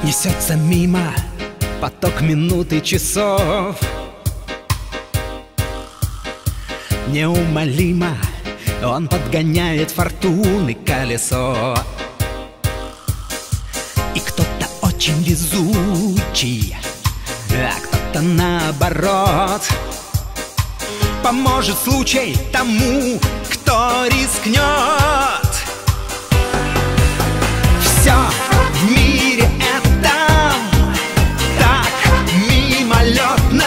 Несется мимо поток минут и часов. Неумолимо он подгоняет фортуны колесо. И кто-то очень везучий, а кто-то наоборот. Поможет случай тому, кто рискнет. Все в мире этом так мимолетно,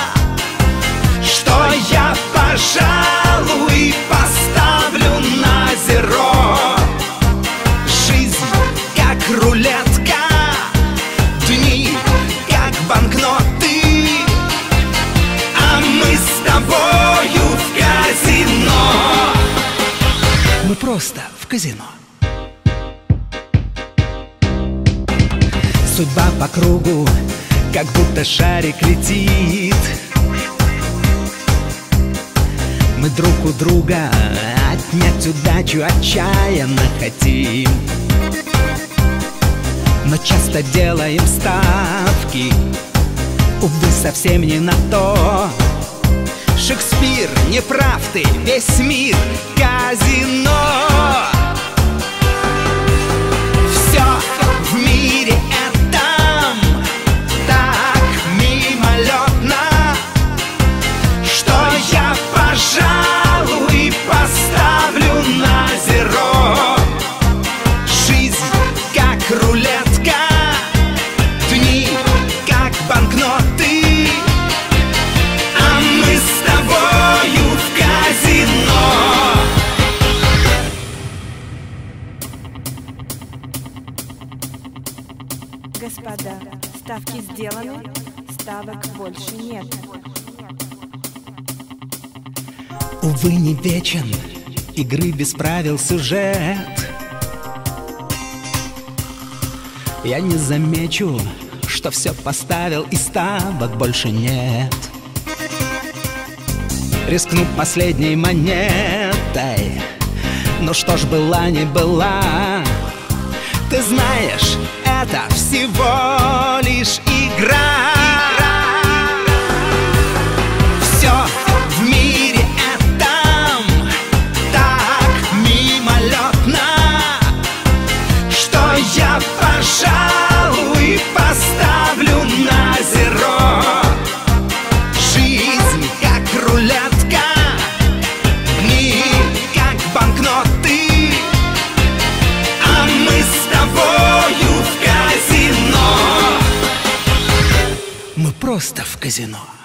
что я, пожалуй, поставлю на зеро. Жизнь как рулетка, дни как банкноты, а мы с тобою в казино. Мы просто в казино. Судьба по кругу, как будто шарик летит. Мы друг у друга отнять удачу отчаянно хотим, но часто делаем ставки, увы, совсем не на то. Шекспир, не прав ты, весь мир казино. Все в мире этом так мимолетно, что я, пожалуй, поставлю на зеро. Жизнь как рулетка, дни как банкноты, а мы с тобою в казино. Господа, ставки сделаны, ставок больше нет. Увы, не вечен игры без правил сюжет. Я не замечу, что все поставил и ставок больше нет. Рискну последней монетой, ну что ж, была не была. Ты знаешь, это всего лишь игра. Все в мире этом так мимолетно, что я, пожалуй, поставлю на зеро. Жизнь как рулетка, дни как банкноты, а мы с тобою в казино. Мы просто в казино.